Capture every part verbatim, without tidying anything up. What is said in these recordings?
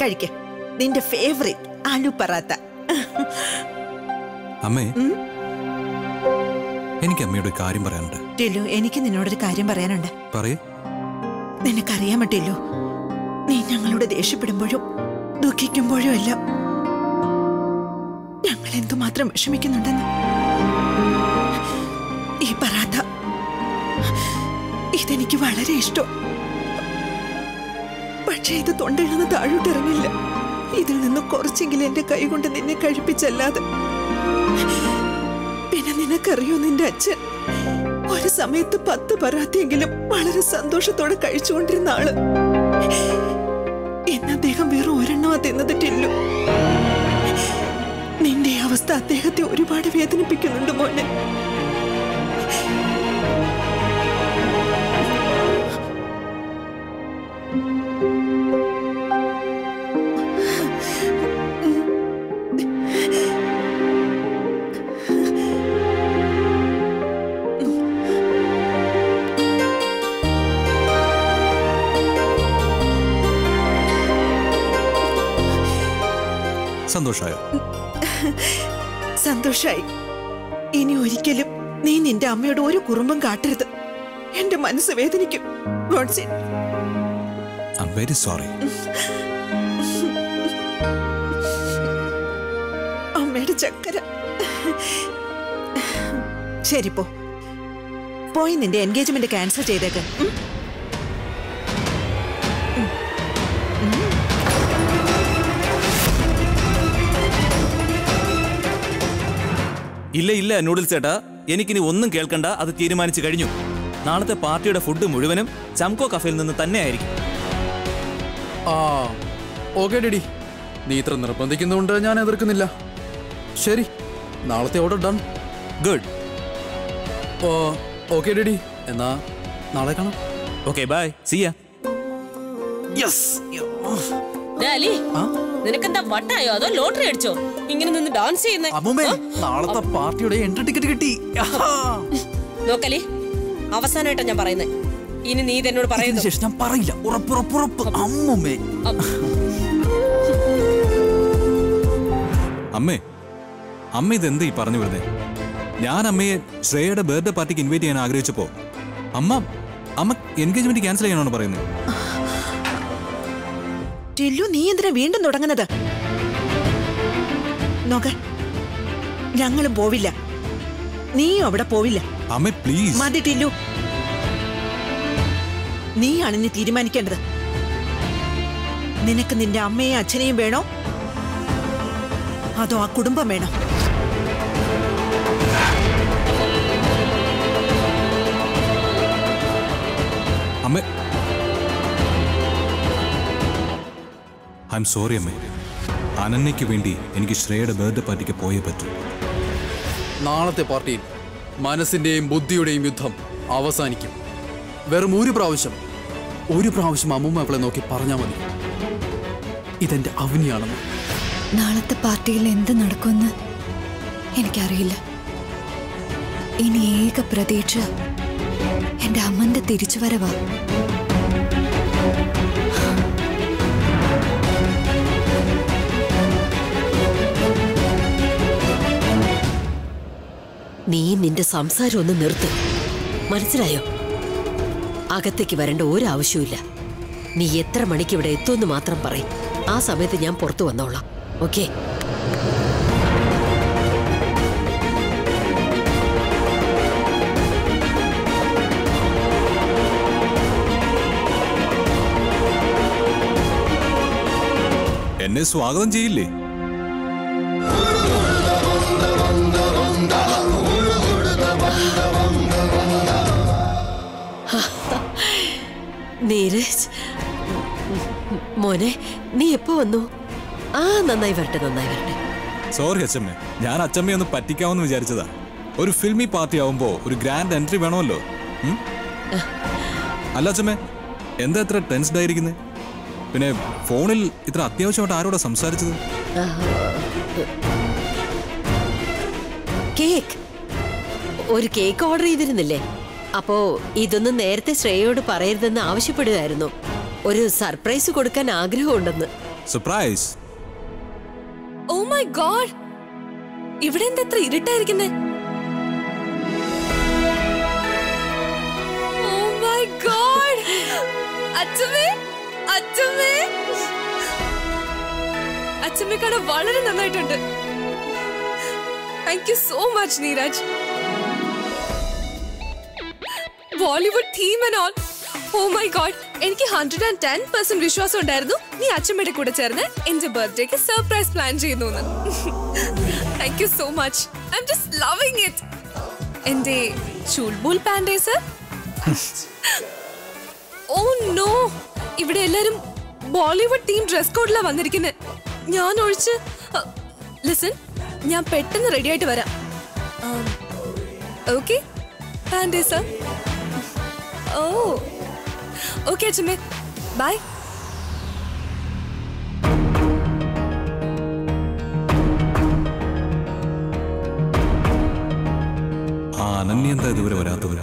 കഴിക്ക നിന്റെ ഫേവറേറ്റ് ആലു പറാത്ത. അമ്മേ, എനിക്ക് അമ്മയോട് കാര്യം പറയാനുണ്ട്. ടില്ലു, എനിക്ക് നിന്നോടൊരു കാര്യം പറയാനുണ്ട്. പറയേ. നിനക്കറിയാൻ പറ്റില്ലോ, നീ ഞങ്ങളോട് ദേഷ്യപ്പെടുമ്പോഴും ദുഃഖിക്കുമ്പോഴും എല്ലാം ഞങ്ങൾ എന്തുമാത്രം വിഷമിക്കുന്നുണ്ടെന്ന്. ഈ പറാത്ത ഇതെനിക്ക് വളരെ ഇഷ്ടം. പക്ഷെ ഇത് തൊണ്ടയിൽ നിന്ന് താഴോട്ടിറങ്ങില്ല. ഇതിൽ നിന്ന് കുറച്ചെങ്കിലും എന്റെ കൈ കൊണ്ട് നിന്നെ കഴിപ്പിച്ചല്ലാതെ. പിന്നെ നിനക്കറിയോ, നിന്റെ അച്ഛൻ ഒരു സമയത്ത് പത്ത് പറാത്തെങ്കിലും വളരെ സന്തോഷത്തോടെ കഴിച്ചുകൊണ്ടിരുന്ന ആള്. ഇന്ന് അദ്ദേഹം വേറെ ഒരെണ്ണമാ തിന്നത് ടില്ലു. നിന്റെ അവസ്ഥ അദ്ദേഹത്തെ ഒരുപാട് വേദനിപ്പിക്കുന്നുണ്ട് മോനെ. സന്തോഷായോ? സന്തോഷായി. ഇനി ഒരിക്കലും നീ നിന്റെ അമ്മയോട് ഒരു കുറുമ്പും കാട്ടരുത്. എന്റെ മനസ്സ് വേദനിക്കും. I'm very sorry. അമ്മയുടെ ചക്കര. ശരി, പോ പോയി നിന്റെ എൻഗേജ്മെന്റ് ക്യാൻസൽ ചെയ്തേക്ക്. ഇല്ല ഇല്ല നൂഡിൽസ് ചേട്ടാ, എനിക്കിനി ഒന്നും കേൾക്കണ്ട. അത് തീരുമാനിച്ചു കഴിഞ്ഞു. നാളത്തെ പാർട്ടിയുടെ ഫുഡ് മുഴുവനും ചംകോ കഫേയിൽ നിന്ന് തന്നെ ആയിരിക്കും. ആ ഓക്കെ ഡെഡി, നീ ഇത്ര നിർബന്ധിക്കുന്നുണ്ട്, ഞാൻ എതിർക്കുന്നില്ല. ശരി, നാളത്തെ order done. Good. Oh okay daddy, എന്നാ നാളെ കാണാം. Okay bye, see ya. Yes. നിനക്കെന്താ വട്ടായോ അതോ ലോട്ടറി അടിച്ചോ ഇങ്ങനെ നിന്ന് ഡാൻസ് ചെയ്യുന്നേ? നാളത്തെ പാർട്ടിയുടെ എൻട്രി ടിക്കറ്റ് കിട്ടി. നോക്കലേ, അവസാനമായിട്ടാ ഞാൻ പറയുന്നത്. ഇനി നീ എന്നോട് പറയുന്നു. ഞാൻ പറയില്ല, ഉറപ്പുറപ്പുറപ്പ്. അമ്മൂമ്മേ. അമ്മേ, അമ്മ ഇതെന്താ ഈ പറഞ്ഞു വരുന്നേ? ഞാൻ അമ്മയെ ശ്രേയയുടെ ബർത്ത്ഡേ പാർട്ടിക്ക് ഇൻവൈറ്റ് ചെയ്യാൻ ആഗ്രഹിച്ചപ്പോ അമ്മ അമ്മ എൻഗേജ്മെന്റ് ക്യാൻസൽ ചെയ്യാനാണ് പറയുന്നത്. ടില്ലു, നീ എന്തിനാ വീണ്ടും തുടങ്ങുന്നത്? നോക്ക, ഞങ്ങളും പോവില്ല, നീയും അവിടെ പോവില്ല. അമ്മേ പ്ലീസ്. മതി ടില്ലു, നീയാണ് നീ തീരുമാനിക്കേണ്ടത്. നിനക്ക് നിന്റെ അമ്മയും അച്ഛനെയും വേണോ അതോ ആ കുടുംബം വേണോ? അമ്മേ, ഐ എം സോറി അമ്മേ. അനന്യയ്ക്ക് വേണ്ടി എനിക്ക് ശ്രേയയുടെ ബർത്ത്ഡേ പാർട്ടിക്ക് പോയേ പറ്റൂ. നാളത്തെ പാർട്ടിയിൽ മനസ്സിന്റെയും ബുദ്ധിയുടെയും യുദ്ധം അവസാനിക്കും. വെറും ഒരു പ്രാവശ്യം ഒരു പ്രാവശ്യം അമ്മൂമ്മ അവളെ നോക്കി പറഞ്ഞാൽ മതി, ഇതെന്റെ അവനിയാണെന്ന്. നാളത്തെ പാർട്ടിയിൽ എന്ത് നടക്കുമെന്ന് എനിക്കറിയില്ല. ഇനി ഏക പ്രതീക്ഷ എന്റെ അമ്മന്റെ തിരിച്ചുവരവാ. നീ നിന്റെ സംസാരം ഒന്ന് നിർത്ത്, മനസ്സിലായോ? അകത്തേക്ക് വരേണ്ട ഒരു ആവശ്യമില്ല. നീ എത്ര മണിക്ക് ഇവിടെ എത്തുമെന്ന് മാത്രം പറയും. ആ സമയത്ത് ഞാൻ പുറത്തു വന്നോളാം. ഓക്കെ? എന്നെ സ്വാഗതം ചെയ്യില്ലേ? നീരജ് മോനെ, നീ എപ്പോ വന്നു? ആ നന്നായി വരട്ടെ, നന്നായി വരട്ടെ. സോറി അച്ഛമ്മേ, ഞാൻ അച്ഛമ്മയെ ഒന്ന് പറ്റിക്കാമെന്ന് വിചാരിച്ചതാ. ഒരു ഫിൽമി പാർട്ടി ആവുമ്പോ ഒരു ഗ്രാൻഡ് എൻട്രി വേണമല്ലോ. അല്ല അച്ഛമ്മേ, എന്താ ഇത്ര ടെൻസ്ഡ് ആയിരിക്കുന്നേ? പിന്നെ ഫോണിൽ ഇത്ര അത്യാവശ്യമായിട്ട് ആരോടാ സംസാരിച്ചത്? കേക്ക്, ഒരു കേക്ക് ഓർഡർ ചെയ്തിരുന്നില്ലേ? അപ്പോ ഇതൊന്നും നേരത്തെ ശ്രേയയോട് പറയരുതെന്ന് ആവശ്യപ്പെടുകയായിരുന്നു. ഒരു സർപ്രൈസ് കൊടുക്കാൻ ആഗ്രഹമുണ്ടെന്ന്. സർപ്രൈസ്. ഓ മൈ ഗോഡ്, ഇവിടെ എന്താ എത്ര ഇരുട്ടായിരിക്കുന്നേ? ഓ മൈ ഗോഡ്, അച്ഛമ്മേ അച്ഛമ്മേ അച്ഛമ്മേ കാണാൻ വളരെ നന്നായിട്ടുണ്ട്. Thank you so much Neeraj. Bollywood theme and all. Oh my god, എനിക്ക് ഹൺഡ്രഡ് ആൻഡ് ടെൻ പെർസെന്റ് വിശ്വാസം ഉണ്ടായിരുന്നു നീ അച്ഛമ്മയുടെ കൂടെ ചേർന്ന് എന്റെ ബർത്ത്ഡേക്ക് സർപ്രൈസ് പ്ലാൻ ചെയ്യുന്നു. Thank you so much. I'm just loving it. എന്റെ ചുൾബുൽ പാൻഡേസ്. ഓ നോ, ഇവിടെ എല്ലാരും ബോളിവുഡ് തീം ഡ്രസ് കോഡിലാ വന്നിരിക്കുന്നത്. ഞാൻ ഒഴിച്ച്. ലിസൺ, ഞാൻ പെട്ടെന്ന് റെഡി ആയിട്ട് വരാം. ഓക്കെ പാൻഡേസ. ഓ ഓക്കെ അച്ഛമ്മേ, ബൈ. അനന്യ എന്താ ഇതുവരെ വരാത്തവരാ?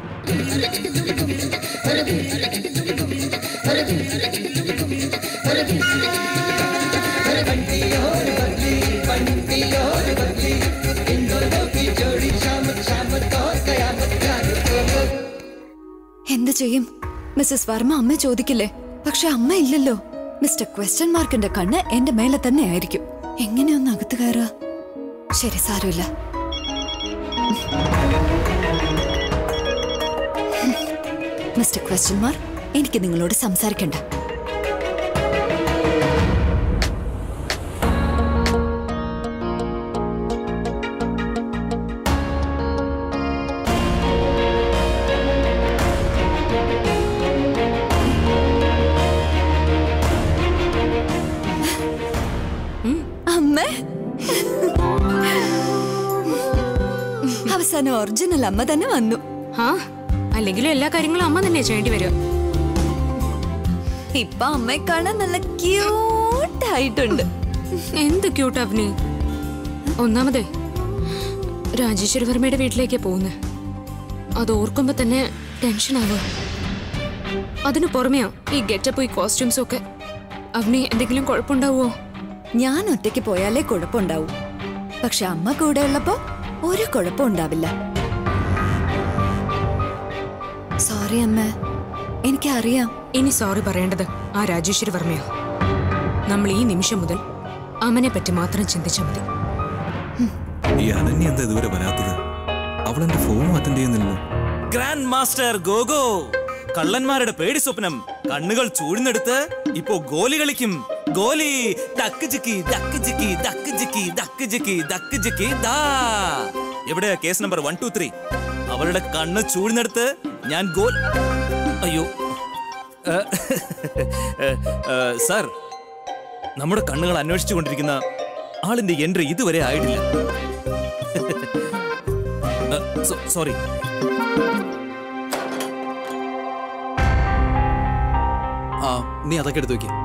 എന്ത് ചെയ്യും? മിസ്സസ് വർമ്മ അമ്മ ചോദിക്കില്ലേ? പക്ഷെ അമ്മ ഇല്ലല്ലോ. മിസ്റ്റർ ക്വസ്റ്റ്യൻ മാർക്കിന്റെ കണ്ണ് എന്റെ മേലെ തന്നെ ആയിരിക്കും. എങ്ങനെയൊന്ന് അകത്ത് കയറുക? ശരി, സാരമില്ല. മിസ്റ്റർ ക്വസ്റ്റ്യൻ മാർക്ക്, എനിക്ക് നിങ്ങളോട് സംസാരിക്കണ്ട. അവസാനം ഒറിജിനൽ അമ്മ തന്നെ വന്നു. അല്ലെങ്കിലും എല്ലാ കാര്യങ്ങളും അമ്മ തന്നെ ചെയ്യേണ്ടി വരും. ഇപ്പൊ അമ്മയെ കാണാൻ നല്ല ക്യൂട്ടായിട്ടുണ്ട്. എന്ത് ക്യൂട്ട് അവനി. ഒന്നാമതേ രാജേശ്വരി വർമ്മയുടെ വീട്ടിലേക്ക് പോകുന്നത്, അത് ഓർക്കുമ്പോ തന്നെ ടെൻഷൻ ആവുക. അതിനു പുറമെയാ ഈ ഗെറ്റപ്പ്, ഈ കോസ്റ്റ്യൂംസും ഒക്കെ. അവനി എന്തെങ്കിലും കുഴപ്പമുണ്ടാവോ? ഞാൻ ഒറ്റയ്ക്ക് പോയാലേ കുഴപ്പമുണ്ടാവൂ. പക്ഷെ അമ്മ കൂടെ ഉള്ളപ്പോ ഒരു കുഴപ്പം ഉണ്ടാവില്ല. സോറി അമ്മ, എനിക്കറിയാം. ഇനി സോറി പറയേണ്ടത് ആ രാജേശ്വരി വർമ്മയാ. നമ്മൾ ഈ നിമിഷം മുതൽ അമ്മനെ പറ്റി മാത്രം ചിന്തിച്ചാൽ മതി. ഈ അനന്യ എന്താ ഇതുവരെ വരാത്തത്? അവളെന്റെ ഫോൺ അറ്റൻഡ് ചെയ്യുന്നില്ലല്ലോ. ഗ്രാൻഡ് മാസ്റ്റർ ഗോഗോ, കള്ളന്മാരുടെ പേടി സ്വപ്നം. കണ്ണുകൾ ചൂഴ്ന്നെടുത്ത് ഇപ്പോ ഗോലി കളിക്കും. ഗോലി ദക്ക് ജിക്കി ദക്ക് ജിക്കി ദക്ക് ജിക്കി ദക്ക് ജിക്കി ദക്ക് ജിക്കി ദാ. എവിടെ case number one two three? അവളുടെ കണ്ണ് ചൂഴ്ന്നെടുത്ത് ഞാൻ ഗോൽ. അയ്യോ സാർ, നമ്മുടെ കണ്ണുകൾ അന്വേഷിച്ചു കൊണ്ടിരിക്കുന്ന ആളിന്റെ എൻട്രി ഇതുവരെ ആയിട്ടില്ല. സോറി. ആ, നീ അതൊക്കെ എടുത്തു വെക്ക്.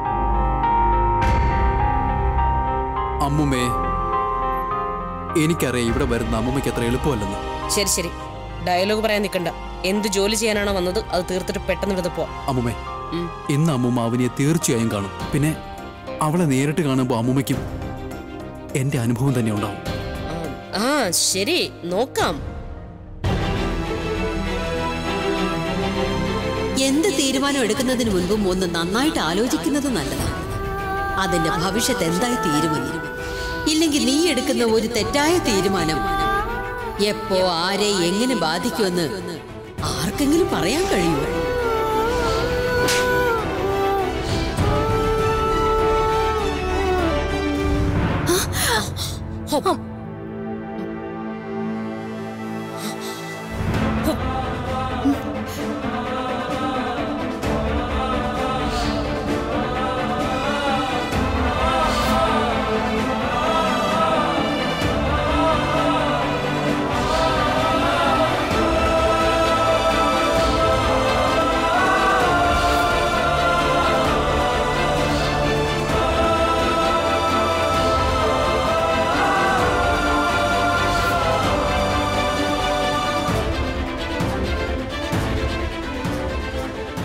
അമ്മുമ്മേ, എനിക്കറിയാം ഇവിടെ വരുന്ന അമ്മുമ്മയ്ക്ക് അത്ര എളുപ്പമല്ലെന്ന്. ശരി ശരി, ഡയലോഗ് പറയാൻ നിൽക്കണ്ട. എന്ത് ജോലി ചെയ്യാനാണോ വന്നത് അത് തീർത്തിട്ട് പെട്ടെന്ന് എടുത്ത് പോ. അമ്മുമ്മേ, ഇന്ന് അമ്മുമ്മ അവനെ തീർച്ചയായും കാണും. പിന്നെ അവളെ നേരിട്ട് കാണുമ്പോൾ അമ്മുമ്മയ്ക്കും എന്റെ അനുഭവം തന്നെ ഉണ്ടാവും. ആ ശരി, നോക്കാം. എന്ത് തീരുമാനം എടുക്കുന്നതിന് മുൻപും ഒന്ന് നന്നായിട്ട് ആലോചിക്കുന്നത് നല്ലതാണ്. അതിന്റെ ഭവിഷ്യത്ത് എന്തായി തീരുമാനം. ഇല്ലെങ്കിൽ നീ എടുക്കുന്ന ഒരു തെറ്റായ തീരുമാനം എപ്പോ ആരെ എങ്ങനെ ബാധിക്കുമെന്ന് ആർക്കെങ്കിലും പറയാൻ കഴിയുമോ?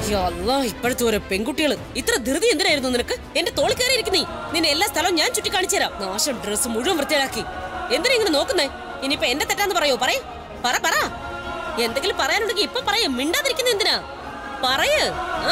ഇപ്പോഴത്തെ ഓരോ പെൺകുട്ടികള് ഇത്ര ധൃതി എന്തിനായിരുന്നു നിനക്ക്? എന്റെ തോളി കയറിയിരിക്കും നീ. നിന്നെ എല്ലാ സ്ഥലവും ഞാൻ ചുറ്റി കാണിച്ചു തരാം. നാശം ഡ്രസ് മുഴുവൻ വൃത്തിയാക്കി. എന്തിനാ ഇങ്ങനെ നോക്കുന്നേ? ഇനിയിപ്പോ എന്റെ തെറ്റാന്ന് പറയോ? പറയ്, പറ പറ. എന്തെങ്കിലും പറയാനുണ്ടെങ്കിൽ ഇപ്പൊ പറയ. മിണ്ടാതിരിക്കുന്ന എന്തിനാ? പറയ്. ആ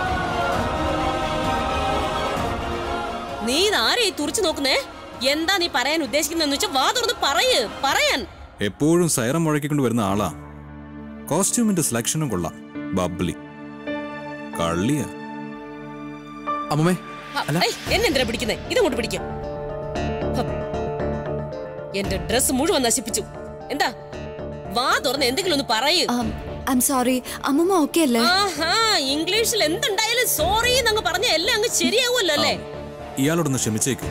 നീ ആരെയും തുറിച്ചു നോക്കുന്നേ? എന്താ നീ പറയാൻ ഉദ്ദേശിക്കുന്നതെന്ന് വെച്ചാൽ വാ തുറന്ന് പറയ്. പറയാൻ എപ്പോഴും സൈറം മുഴക്കിക്കൊണ്ട് വരുന്ന ആളാ. കോസ്റ്റ്യൂമിന്റെ സെലക്ഷനും കൊള്ളാം. ബബ്ലി കള്ളിയാ. അമ്മേ എന്നെന്തിനാ പിടിക്കുന്നേ? ഇതങ്ങോട്ട് പിടിക്കാം. എന്റെ ഡ്രസ് മുഴുവൻ നശിപ്പിച്ചു. എന്താ? വാ തുറന്ന് എന്തെങ്കിലും ഒന്ന് പറയൂ. സോറി അമ്മൂമ്മ ഓക്കെ അല്ലേ? ആഹാ, ഇംഗ്ലീഷിൽ എന്തുണ്ടായാലും സോറി എന്നങ്ങ് പറഞ്ഞ എല്ലാം അങ്ങ് ശരിയാവുമല്ലോ അല്ലേ? ഇയാളോടൊന്ന് ക്ഷമിച്ചേക്ക്.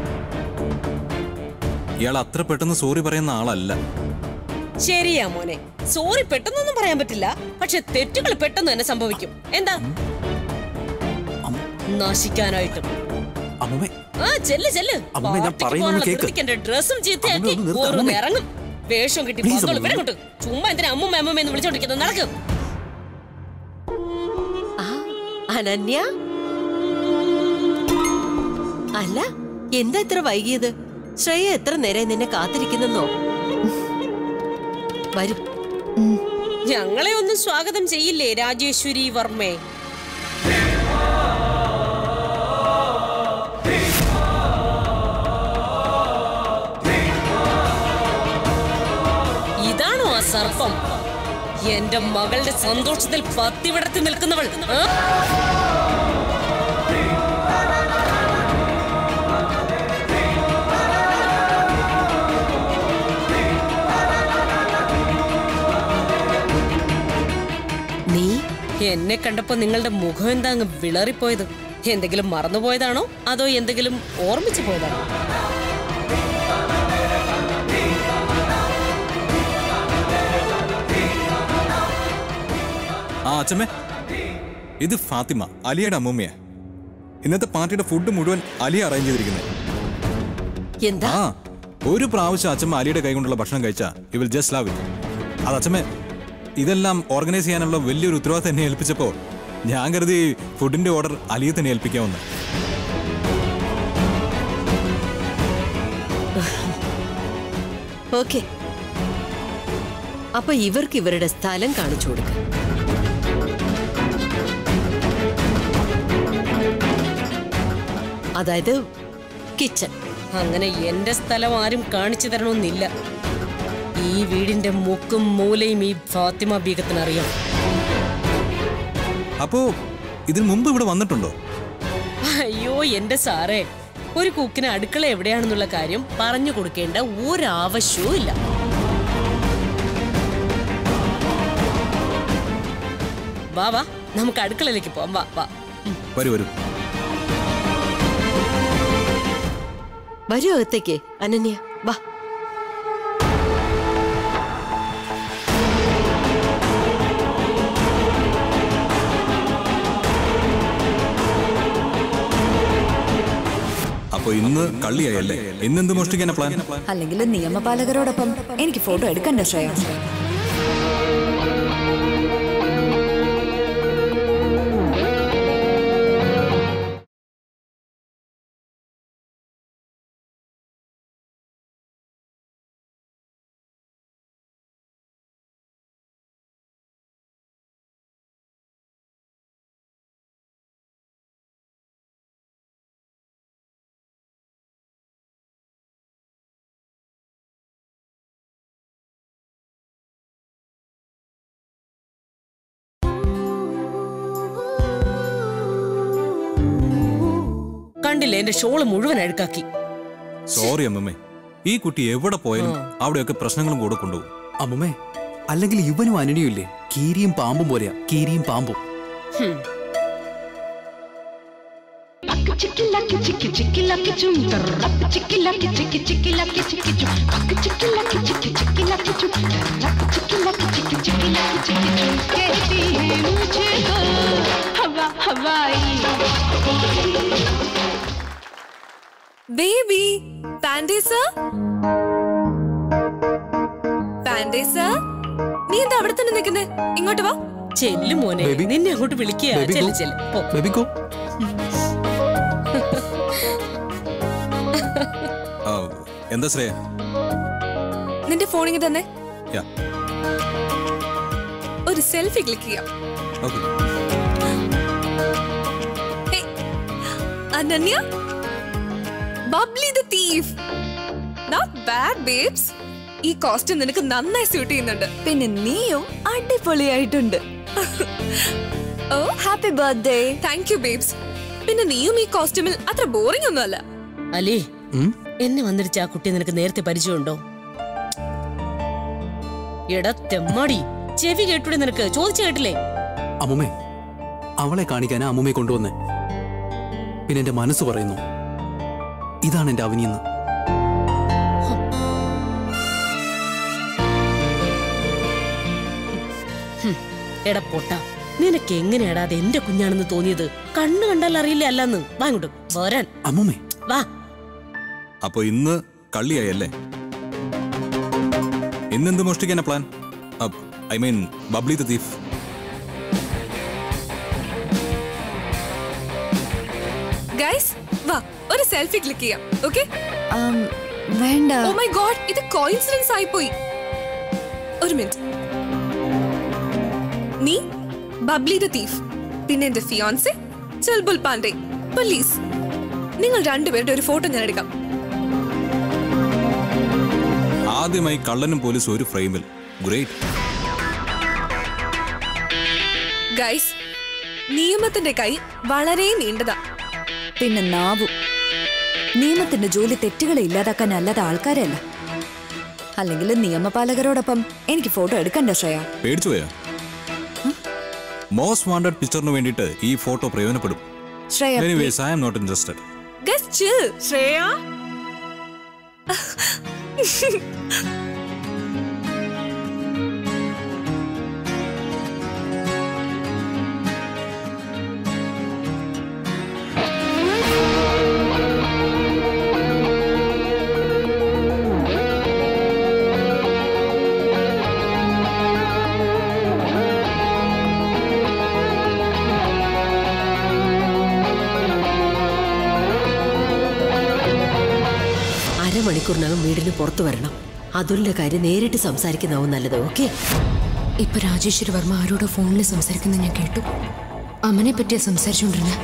ഇയാൾ അത്ര പെട്ടെന്ന് സോറി പറയുന്ന ആളല്ല. ശരിയാ മോനെ, സോറി പെട്ടെന്നൊന്നും പറയാൻ പറ്റില്ല. പക്ഷെ തെറ്റുകൾ പെട്ടെന്ന് തന്നെ സംഭവിക്കും. എന്താ? നശിക്കാനായിട്ടും. ആ ചെല്ല് ചെല്ല്. ഡ്രസ്സും ചീത്തയാക്കി ഓരോന്ന് ഇറങ്ങും. വേഷം കിട്ടി വിടങ്ങോട്ട്. ചുമ്മാ എന്തിനാ അമ്മൂമ്മ അമ്മൂമ്മ എന്ന് വിളിച്ചോണ്ടിരിക്കുന്നത്? നടക്കും. അനന്യ, അല്ല എന്താ ഇത്ര വൈകിയത്? ശ്രേയ എത്ര നേരം നിന്നെ കാത്തിരിക്കുന്നോ? വരും. ഞങ്ങളെ ഒന്ന് സ്വാഗതം ചെയ്യില്ലേ രാജേശ്വരി വർമ്മേ? ഇതാണോ ആ സർപ്പം? എന്റെ മകളുടെ സന്തോഷത്തിൽ പത്തിവിടത്തി നിൽക്കുന്നവൾ. നീ എന്നെ കണ്ടപ്പോ നിങ്ങളുടെ മുഖം എന്താ അങ്ങ് വിളറിപ്പോയത്? എന്തെങ്കിലും മറന്നുപോയതാണോ അതോ എന്തെങ്കിലും ഓർമ്മിച്ചു പോയതാണോ? ആ അച്ഛമ്മേ, ഇത് ഫാത്തിമ, അലിയുടെ അമ്മൂമ്മയാ. ഇന്നത്തെ പാർട്ടിയുടെ ഫുഡ് മുഴുവൻ അലിയ അറേഞ്ച് ചെയ്തിരിക്കുന്നത്. എന്താ? ആ ഒരു പ്രാവശ്യം അച്ഛമ്മ അലിയുടെ കൈ കൊണ്ടുള്ള ഭക്ഷണം കഴിച്ചാ you will just love it. അത് അച്ഛമ്മേ, ഇതെല്ലാം ഓർഗനൈസ് ചെയ്യാനുള്ള വലിയൊരു ഉത്തരവാദിത്തം എന്നെ ഏൽപ്പിച്ചപ്പോ ഞാൻ കരുതി ഫുഡിന്റെ ഓർഡർ അലിയെ തന്നെ ഏൽപ്പിക്കാമെന്ന്. ഓക്കെ, അപ്പൊ ഇവർക്ക് ഇവരുടെ സ്ഥലം കാണിച്ചു കൊടുക്ക. അതായത് കിച്ചൺ. അങ്ങനെ എന്റെ സ്ഥലം ആരും കാണിച്ചു തരണമെന്നില്ല. ഈ വീടിന്റെ മുക്കും മൂലയും ഈ ഫാത്തിമ ബീഗത്തിന് അറിയാം. അപ്പോ ഇതിനു മുമ്പ് ഇവിടെ വന്നിട്ടുണ്ടോ? അയ്യോ എന്റെ സാറേ, ഒരു കുക്കിന് അടുക്കള എവിടെയാണെന്നുള്ള കാര്യം പറഞ്ഞു കൊടുക്കേണ്ട ഒരാവശ്യവും ഇല്ല. വാ വാ, നമുക്ക് അടുക്കളയിലേക്ക് പോവാം. വാ വാ. വരൂ വരൂ വരൂ അകത്തേക്ക്. അനന്യ വാ. അപ്പൊ ഇന്ന് കള്ളിയായല്ലേ? ഇന്നെന്ത് മോഷ്ടിക്കാനാ പ്ലാൻ? അല്ലെങ്കിൽ നിയമപാലകരോടൊപ്പം എനിക്ക് ഫോട്ടോ എടുക്കണ്ടേ ശ്രേയ? കണ്ടില്ലേ, എന്റെ ഷോള് മുഴുവൻ അഴുക്കാക്കി. സോറി അമ്മമ്മേ, ഈ കുട്ടി എവിടെ പോയാലും അവിടെയൊക്കെ പ്രശ്നങ്ങളും കൂടെ കൊണ്ടുപോകും. അമ്മമ്മേ, അല്ലെങ്കിൽ ഇവനും അനനിയും ഇല്ലേ, കീരിയും പാമ്പും പോലെയാ. കീരിയും പാമ്പും. Baby Pande sir, Pande sir, നീ എന്താ അവിടെ തന്നെ നിൽക്കുന്നേ? ഇങ്ങോട്ട് വാ. ചെല്ലു മോനെ, Baby. നിന്നെ അങ്ങോട്ട് വിളിക്കുക. Baby, ചെല്ലു go. ചെല്ലു. പോ. Baby go. ആ, എന്താ ശ്രേയ? നിന്റെ ഫോണിങ് തന്നെ യാ, ഒരു സെൽഫി ക്ലിക്ക് ചെയ്യാം. Okay. Hey, Ananya, Bubbly the thief. Not bad, babes. ഈ കോസ്റ്റ്യൂം നിനക്ക് നന്നായി സ്യൂട്ട് ചെയ്യുന്നുണ്ട്. പിന്നെ നീയും അടിപൊളിയായിട്ടുണ്ട്. Oh, happy birthday. Thank you babes. പിന്നെ നീയും ഈ കോസ്റ്റ്യൂമിൽ അത്ര ബോറിംഗ് ഒന്നും അല്ല. അലി, ഉം? എന്നെ വന്നിരിച്ച ആ കുട്ടി നിനക്ക് നേരത്തെ പരിചയമുണ്ടോ? എടാ തെമ്മാടി, ചെവി കേട്ടൂടെ നിനക്ക്? ചോദിച്ചു കേട്ടില്ലേ? അമ്മുമ്മേ, അവളെ കാണിക്കാനാ അമ്മുമ്മയെ കൊണ്ടുവന്നേ. പിന്നെ എന്റെ മനസ്സ് പറയുന്നു ഇതാണ് എന്റെ അവനിയെന്ന്. എടാ പൊട്ട, നിനക്ക് എങ്ങനെയാടാ അത് എന്റെ കുഞ്ഞാണെന്ന് തോന്നിയത്? കണ്ണു കണ്ടാൽ അറിയില്ല അല്ലെന്ന്. വാ ഇങ്ങോട്ട് വരാൻ. അമ്മുമ്മേ, വാ. അപ്പൊ ഇന്ന് കള്ളിയായല്ലേ? ഇന്നെന്ത് മോഷ്ടിക്കാനാ plan? I mean Bubbly the thief. Guys, വാ ഒരു സെൽഫി ക്ലിക്ക് ചെയ്യാം. ഓക്കേ? ആം, വേണ്ട. ഓ മൈ ഗോഡ്, ഇത് കോയിൻസിഡൻസ് ആയി പോയി. ഒരു മിനിറ്റ്. നീ ബബ്ലി ദ തീഫ്, പിന്നെ എന്റെ ഫിയോൻസെ ചൽബുൽ പാണ്ഡെ. പ്ലീസ് നിങ്ങൾ രണ്ടുപേരുടെ ഒരു ഫോട്ടോ ഞാൻ എടുക്കാം. ആദ്യമായി കള്ളനും പോലീസും ഒരു ഫ്രെയിമിൽ. ഗ്രേറ്റ്. ഗൈസ്, നിയമത്തിന്റെ കൈ വളരെ നീണ്ടതാ. പിന്നെ നാവു. നിയമത്തിന്റെ ജോലി തെറ്റുകളെ ഇല്ലാതാക്കാൻ അല്ലാതെ ആൾക്കാരല്ല. അല്ലെങ്കിൽ നിയമപാലകരോടൊപ്പം എനിക്ക് ഫോട്ടോ എടുക്കണ്ട ശ്രേയ. പേടിച്ചു പോയാ? മോസ്റ്റ് വാണ്ടഡ് പിക്ചറിന് വേണ്ടിയിട്ട് ഈ ഫോട്ടോ പ്രയോജനപ്പെടും. Shreya, anyways I am not interested. Guys chill. Shreya, അരമണിക്കൂറിനകം വീടിന് പുറത്തു വരണം. അതുലിന്റെ കാര്യം നേരിട്ട് സംസാരിക്കുന്നതാവും നല്ലത്. ഓക്കെ? ഇപ്പൊ രാജേശ്വരി വർമ്മ ആരോടോ ഫോണിൽ സംസാരിക്കുന്നത് ഞാൻ കേട്ടു. അമ്മനെ പറ്റിയാ സംസാരിച്ചുകൊണ്ടിരുന്ന.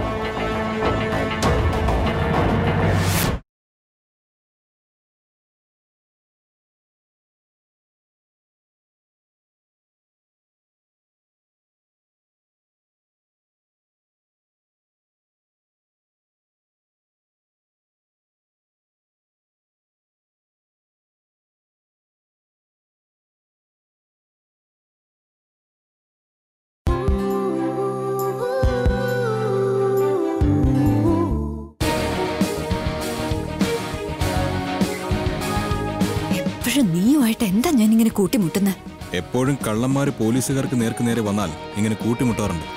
നീയുമായിട്ട് എന്താ ഞാൻ ഇങ്ങനെ കൂട്ടിമുട്ടുന്നത്? എപ്പോഴും കള്ളന്മാര് പോലീസുകാർക്ക് നേർക്ക് നേരെ വന്നാൽ ഇങ്ങനെ കൂട്ടിമുട്ടാറുണ്ട്.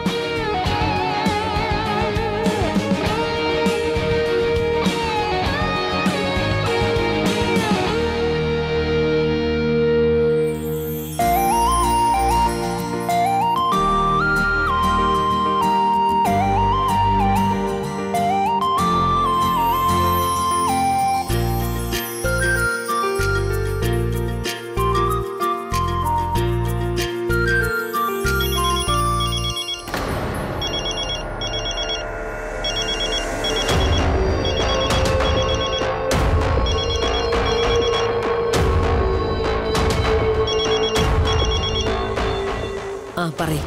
ആ പറയ്.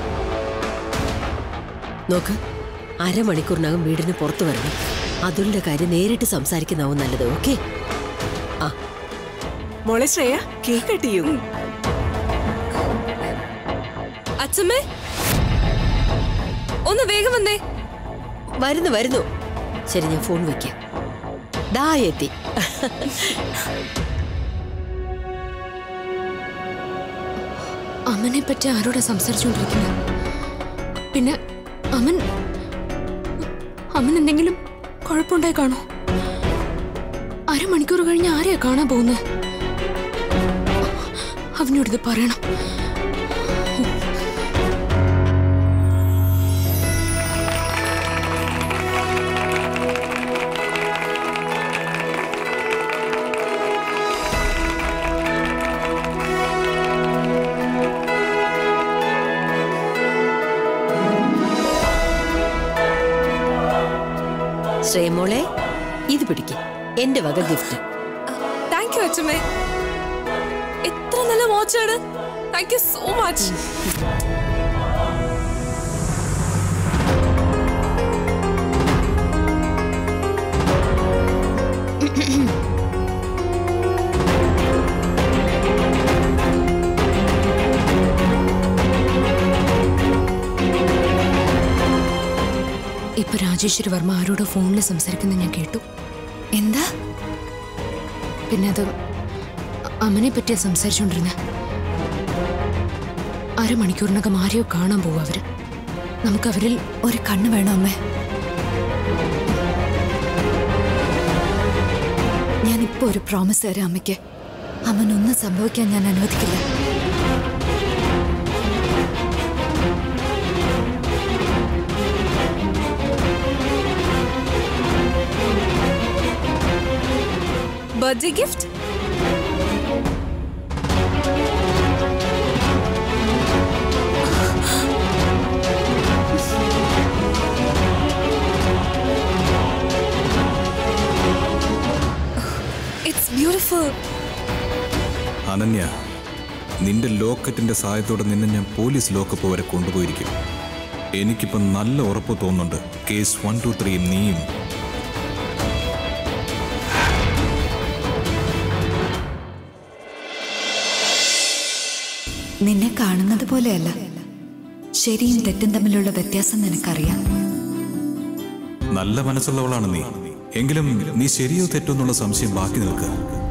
നോക്ക്, അരമണിക്കൂറിനകം വീടിന് പുറത്തു വരണം. അതുലിന്റെ കാര്യം നേരിട്ട് സംസാരിക്കുന്നതാവും നല്ലത്. ഓക്കെ? ആ മോളെ ശ്രേയ, കേക്ക് കട്ട് ചെയ്യൂ. അച്ഛമ്മേ, ഒന്ന് വേഗം വന്നേ. വരുന്നു വരുന്നു. ശരി, ഞാൻ ഫോൺ വെക്കാം. ദാ എത്തി. അമ്മനെ പറ്റി ആരോടാ സംസാരിച്ചുകൊണ്ടിരിക്കുന്നത്? പിന്നെ അമ്മൻ അമ്മൻ എന്തെങ്കിലും കുഴപ്പമുണ്ടായി കാണോ? അരമണിക്കൂർ കഴിഞ്ഞ് ആരെയാ കാണാൻ പോകുന്നത്? അവനോടിത് പറയണം. ശ്രേയമോളെ, ഇത് പിടിക്ക്, എന്റെ വക ഗിഫ്റ്റ്. താങ്ക് യു അച്ഛമ്മേ. എത്ര നല്ല വാച്ചാണ്. Thank you so much. ഇപ്പൊ രാജേശ്വരി വർമ്മ ആരോടോ ഫോണിൽ സംസാരിക്കുന്നത് ഞാൻ കേട്ടു. എന്താ? പിന്നെ അത് അമ്മനെ പറ്റിയാ സംസാരിച്ചോണ്ടിരുന്നെ. അരമണിക്കൂറിനകം ആരെയോ കാണാൻ പോവും അവര്. നമുക്ക് അവരിൽ ഒരു കണ്ണ് വേണം അമ്മേ. ഞാനിപ്പോ ഒരു പ്രോമിസ് തരാം അമ്മയ്ക്ക്. അമ്മനൊന്നും സംഭവിക്കാൻ ഞാൻ അനുവദിക്കില്ല. Birthday gift. It's beautiful. Ananya, നിന്റെ ലോക്കറ്റിന്റെ സഹായത്തോടെ നിന്നെ ഞാൻ പോലീസ് ലോക്കപ്പ് വരെ കൊണ്ടുപോയിരിക്കും. എനിക്കിപ്പം നല്ല ഉറപ്പ് തോന്നുന്നുണ്ട്, കേസ് വൺ ടു ത്രീ നീയും. നിന്നെ കാണുന്നത് പോലെയല്ല. ശരിയും തെറ്റും തമ്മിലുള്ള വ്യത്യാസം നിനക്കറിയാം. നല്ല മനസ്സുള്ളവളാണ് നീ. എങ്കിലും നീ ശരിയോ തെറ്റോ എന്നുള്ള സംശയം ബാക്കി നിൽക്കുക.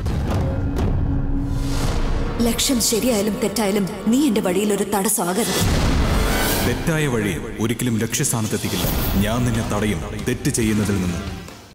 ലക്ഷ്യം ശരിയായാലും തെറ്റായാലും നീ എന്റെ വഴിയിൽ ഒരു തടസ്സമാകരുത്. തെറ്റായ വഴി ഒരിക്കലും ലക്ഷ്യസ്ഥാനത്തെത്തിക്കില്ല. ഞാൻ നിന്നെ തടയും തെറ്റ് ചെയ്യുന്നതിൽ നിന്ന്.